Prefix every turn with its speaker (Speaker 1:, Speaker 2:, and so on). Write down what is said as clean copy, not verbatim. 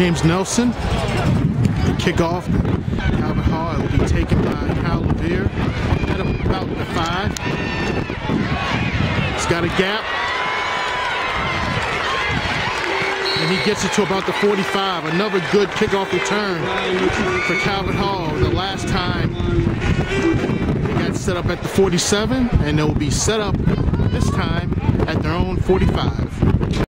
Speaker 1: James Nelson. The kickoff. Calvin Hall will be taken by Kyle Levere at about the 5. He's got a gap. And he gets it to about the 45. Another good kickoff return for Calvin Hall. The last time they got set up at the 47, and they will be set up this time at their own 45.